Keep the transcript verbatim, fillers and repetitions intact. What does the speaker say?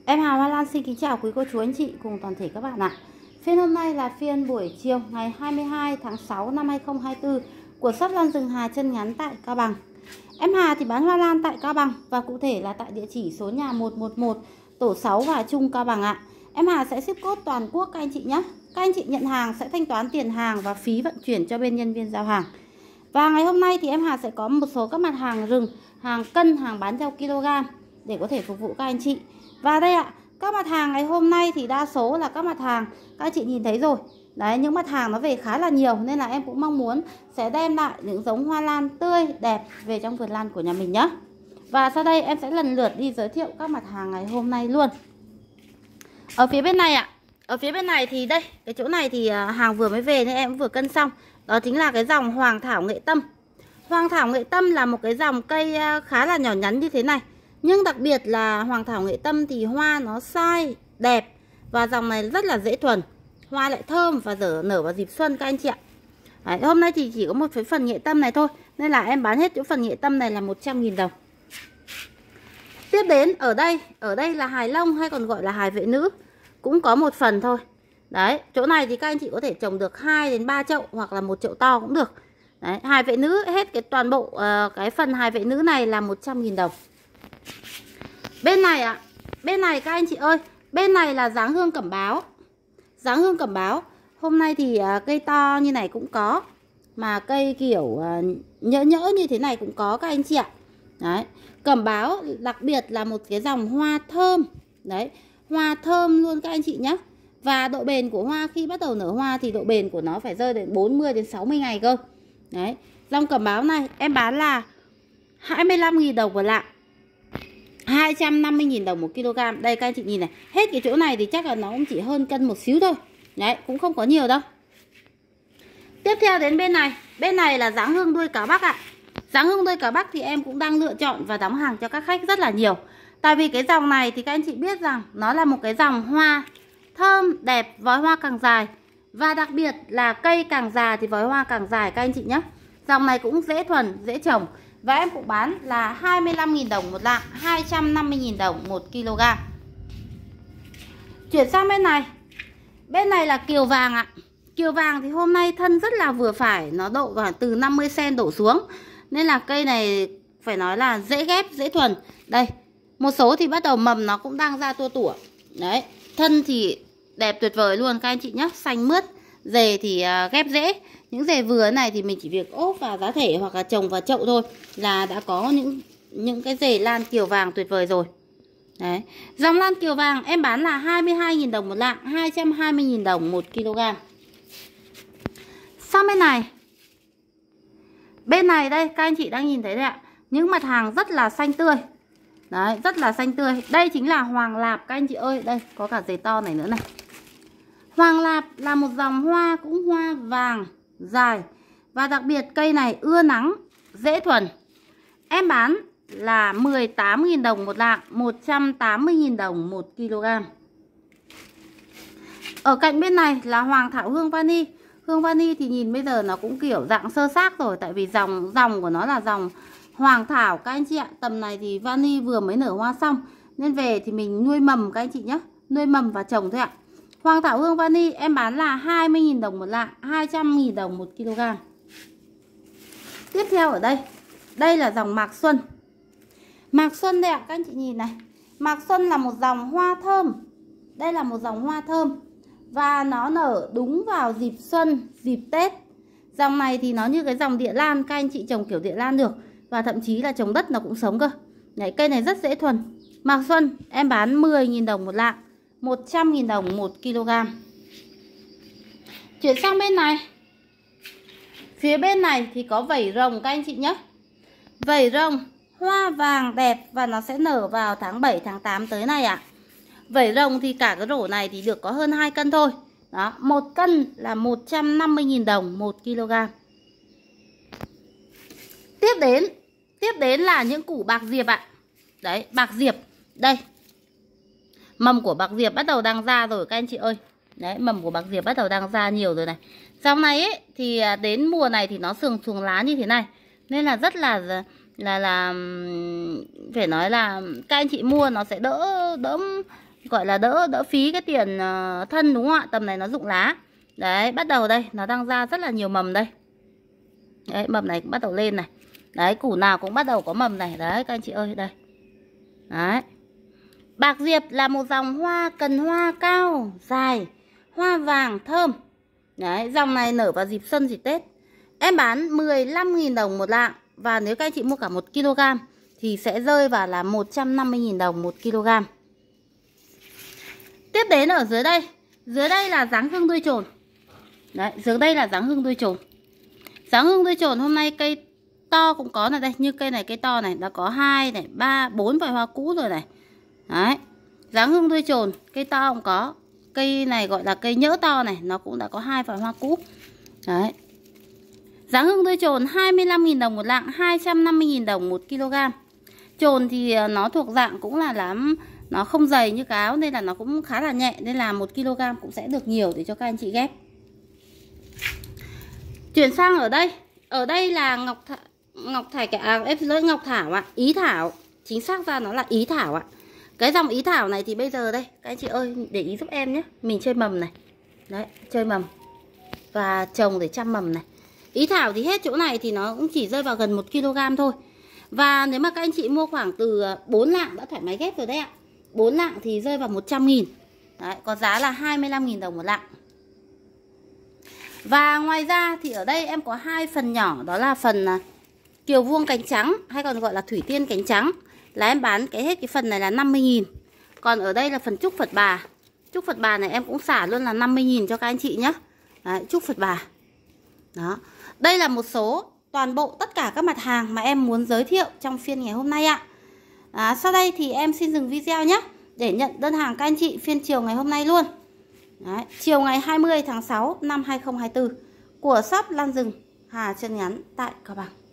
Em Hà Hoa Lan xin kính chào quý cô chú anh chị cùng toàn thể các bạn ạ. Phiên hôm nay là phiên buổi chiều ngày hai mươi hai tháng sáu năm hai nghìn không trăm hai mươi tư của shop Lan Rừng Hà chân ngắn tại Cao Bằng. Em Hà thì bán hoa lan tại Cao Bằng và cụ thể là tại địa chỉ số nhà một một một tổ sáu Hòa Trung Cao Bằng ạ. Em Hà sẽ ship code toàn quốc các anh chị nhé. Các anh chị nhận hàng sẽ thanh toán tiền hàng và phí vận chuyển cho bên nhân viên giao hàng. Và ngày hôm nay thì em Hà sẽ có một số các mặt hàng rừng, hàng cân, hàng bán theo kg để có thể phục vụ các anh chị. Và đây ạ, các mặt hàng ngày hôm nay thì đa số là các mặt hàng các chị nhìn thấy rồi. Đấy, những mặt hàng nó về khá là nhiều nên là em cũng mong muốn sẽ đem lại những giống hoa lan tươi, đẹp về trong vườn lan của nhà mình nhé. Và sau đây em sẽ lần lượt đi giới thiệu các mặt hàng ngày hôm nay luôn. Ở phía bên này ạ, ở phía bên này thì đây, cái chỗ này thì hàng vừa mới về nên em vừa cân xong. Đó chính là cái dòng Hoàng Thảo Nghệ Tâm. Hoàng Thảo Nghệ Tâm là một cái dòng cây khá là nhỏ nhắn như thế này. Nhưng đặc biệt là Hoàng Thảo Nghệ Tâm thì hoa nó sai, đẹp. Và dòng này rất là dễ thuần. Hoa lại thơm và dở nở vào dịp xuân các anh chị ạ. Đấy, hôm nay thì chỉ có một cái phần nghệ tâm này thôi. Nên là em bán hết chỗ phần nghệ tâm này là một trăm nghìn đồng. Tiếp đến ở đây, ở đây là hài lông hay còn gọi là hài vệ nữ. Cũng có một phần thôi. Đấy, chỗ này thì các anh chị có thể trồng được hai đến ba chậu hoặc là một chậu to cũng được. Đấy, hài vệ nữ hết cái toàn bộ uh, cái phần hài vệ nữ này là một trăm nghìn đồng. Bên này ạ, à, bên này các anh chị ơi, bên này là dáng hương cẩm báo. Dáng hương cẩm báo, hôm nay thì uh, cây to như này cũng có, mà cây kiểu uh, nhỡ nhỡ như thế này cũng có các anh chị ạ. Đấy, cẩm báo đặc biệt là một cái dòng hoa thơm. Đấy, hoa thơm luôn các anh chị nhé. Và độ bền của hoa khi bắt đầu nở hoa thì độ bền của nó phải rơi đến bốn mươi đến sáu mươi ngày cơ. Đấy, dòng cẩm báo này em bán là hai mươi lăm nghìn đồng một lạng, hai trăm năm mươi nghìn đồng một kg. Đây các anh chị nhìn này, hết cái chỗ này thì chắc là nó cũng chỉ hơn cân một xíu thôi. Đấy, cũng không có nhiều đâu. Tiếp theo đến bên này, bên này là dáng hương đuôi cá Bắc ạ. Dáng hương đuôi cá Bắc thì em cũng đang lựa chọn và đóng hàng cho các khách rất là nhiều. Tại vì cái dòng này thì các anh chị biết rằng nó là một cái dòng hoa thơm, đẹp, vói hoa càng dài. Và đặc biệt là cây càng già thì vói hoa càng dài các anh chị nhé. Dòng này cũng dễ thuần, dễ trồng. Và em cũng bán là hai mươi lăm nghìn đồng một lạng, hai trăm năm mươi nghìn đồng một kg. Chuyển sang bên này. Bên này là kiều vàng ạ. Kiều vàng thì hôm nay thân rất là vừa phải, nó độ vào từ năm mươi xăng-ti-mét đổ xuống. Nên là cây này phải nói là dễ ghép, dễ thuần. Đây, một số thì bắt đầu mầm nó cũng đang ra tua tủa. Đấy, thân thì đẹp tuyệt vời luôn các anh chị nhé, xanh mướt. Rễ thì ghép dễ. Những rễ vừa này thì mình chỉ việc ốp vào giá thể hoặc là trồng vào chậu thôi là đã có những những cái rễ lan kiều vàng tuyệt vời rồi. Đấy, dòng lan kiều vàng em bán là hai mươi hai nghìn đồng một lạng, hai trăm hai mươi nghìn đồng một kg. Sang bên này, bên này đây các anh chị đang nhìn thấy đấy ạ, những mặt hàng rất là xanh tươi. Đấy, rất là xanh tươi. Đây chính là Hoàng Lạp các anh chị ơi. Đây, có cả rễ to này nữa này. Hoàng Lạp là một dòng hoa cũng hoa vàng, dài. Và đặc biệt cây này ưa nắng, dễ thuần. Em bán là mười tám nghìn đồng một lạng, một trăm tám mươi nghìn đồng một kg. Ở cạnh bên này là Hoàng Thảo Hương Vani. Hương Vani thì nhìn bây giờ nó cũng kiểu dạng sơ xác rồi. Tại vì dòng dòng của nó là dòng Hoàng Thảo các anh chị ạ. Tầm này thì Vani vừa mới nở hoa xong, nên về thì mình nuôi mầm các anh chị nhé. Nuôi mầm và trồng thôi ạ. Hoàng Thảo Hương Vani em bán là hai mươi nghìn đồng một lạng, hai trăm nghìn đồng một kg. Tiếp theo ở đây, đây là dòng Mạc Xuân. Mạc Xuân đây ạ, các anh chị nhìn này. Mạc Xuân là một dòng hoa thơm. Đây là một dòng hoa thơm. Và nó nở đúng vào dịp xuân, dịp Tết. Dòng này thì nó như cái dòng địa lan, các anh chị trồng kiểu địa lan được. Và thậm chí là trồng đất nó cũng sống cơ. Đấy, cây này rất dễ thuần. Mạc Xuân em bán mười nghìn đồng một lạng, một trăm nghìn đồng một kg. Chuyển sang bên này. Phía bên này thì có vẩy rồng các anh chị nhé. Vẩy rồng hoa vàng đẹp và nó sẽ nở vào tháng bảy, tháng tám tới này ạ. Vẩy rồng thì cả cái rổ này thì được có hơn hai cân thôi. Đó, một cân là một trăm năm mươi nghìn đồng một kg. Tiếp đến, tiếp đến là những củ bạc diệp ạ. Đấy, bạc diệp. Đây. Mầm của bạc diệp bắt đầu đang ra rồi các anh chị ơi. Đấy, mầm của bạc diệp bắt đầu đang ra nhiều rồi này. Dòng này ấy thì đến mùa này thì nó sườn xuống lá như thế này. Nên là rất là là là phải nói là các anh chị mua nó sẽ đỡ đỡ gọi là đỡ đỡ phí cái tiền uh, thân đúng không ạ? Tầm này nó rụng lá. Đấy, bắt đầu đây, nó đang ra rất là nhiều mầm đây. Đấy, mầm này cũng bắt đầu lên này. Đấy, củ nào cũng bắt đầu có mầm này. Đấy, các anh chị ơi, đây. Đấy. Bạc Diệp là một dòng hoa cần hoa cao, dài, hoa vàng, thơm. Đấy, dòng này nở vào dịp xuân, dịp Tết. Em bán mười lăm nghìn đồng một lạng. Và nếu các anh chị mua cả một ki lô gam thì sẽ rơi vào là một trăm năm mươi nghìn đồng một ki lô gam. Tiếp đến ở dưới đây. Dưới đây là dáng hương đuôi trồn. Đấy, dưới đây là dáng hương đuôi trồn. Dáng hương đuôi trồn hôm nay cây to cũng có này đây. Như cây này, cây to này, đã có hai này, ba, bốn vài hoa cũ rồi này. Đấy, dáng hương đuôi trồn, cây to cũng có. Cây này gọi là cây nhỡ to này, nó cũng đã có hai vài hoa cũ. Đấy. Dáng hương đuôi trồn hai mươi lăm nghìn đồng một lạng, hai trăm năm mươi nghìn đồng một ki lô gam. Trồn thì nó thuộc dạng cũng là lắm, nó không dày như cái áo nên là nó cũng khá là nhẹ, nên là một ki lô gam cũng sẽ được nhiều để cho các anh chị ghép. Chuyển sang ở đây, ở đây là ngọc th ngọc thải à, em xin lỗi, ngọc thảo ạ, à, ý thảo, chính xác ra nó là ý thảo ạ. À. Cái dòng ý thảo này thì bây giờ đây, các anh chị ơi để ý giúp em nhé, mình chơi mầm này, đấy, chơi mầm và trồng để chăm mầm này. Ý thảo thì hết chỗ này thì nó cũng chỉ rơi vào gần một ki lô gam thôi. Và nếu mà các anh chị mua khoảng từ bốn lạng đã thoải mái ghép rồi đấy ạ. bốn lạng thì rơi vào một trăm nghìn. Đấy, có giá là hai mươi lăm nghìn đồng một lạng. Và ngoài ra thì ở đây em có hai phần nhỏ, đó là phần kiều vuông cánh trắng hay còn gọi là thủy tiên cánh trắng. Là em bán cái hết cái phần này là năm mươi nghìn. Còn ở đây là phần trúc Phật Bà. Trúc Phật Bà này em cũng xả luôn là năm mươi nghìn cho các anh chị nhé. Đấy, trúc Phật Bà. Đó. Đây là một số toàn bộ tất cả các mặt hàng mà em muốn giới thiệu trong phiên ngày hôm nay ạ. À, sau đây thì em xin dừng video nhé, để nhận đơn hàng các anh chị phiên chiều ngày hôm nay luôn. Đấy, chiều ngày hai mươi tháng sáu năm hai nghìn không trăm hai mươi tư của shop Lan Rừng Hà Chân Ngắn tại Cao Bằng.